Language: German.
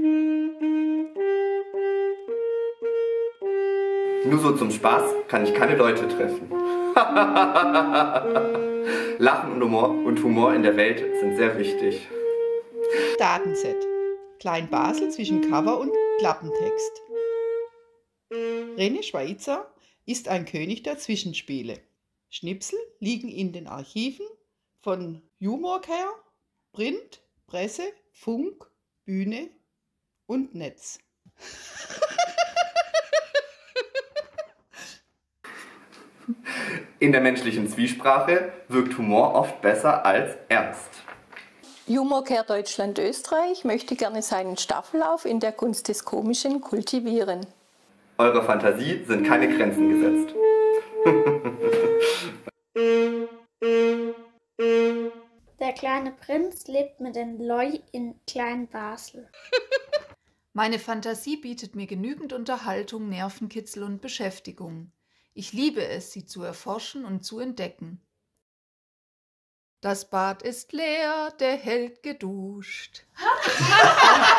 Nur so zum Spaß kann ich keine Leute treffen. Lachen und Humor in der Welt sind sehr wichtig. Datenset. Klein Basel zwischen Cover und Klappentext. René Schweizer ist ein König der Zwischenspiele. Schnipsel liegen in den Archiven von Humorcare, Print, Presse, Funk, Bühne und Netz. In der menschlichen Zwiesprache wirkt Humor oft besser als Ernst. Humorcare Deutschland-Österreich möchte gerne seinen Staffellauf in der Kunst des Komischen kultivieren. Eurer Fantasie sind keine Grenzen gesetzt. Der kleine Prinz lebt mit den Loi in Klein Basel. Meine Fantasie bietet mir genügend Unterhaltung, Nervenkitzel und Beschäftigung. Ich liebe es, sie zu erforschen und zu entdecken. Das Bad ist leer, der Held geduscht.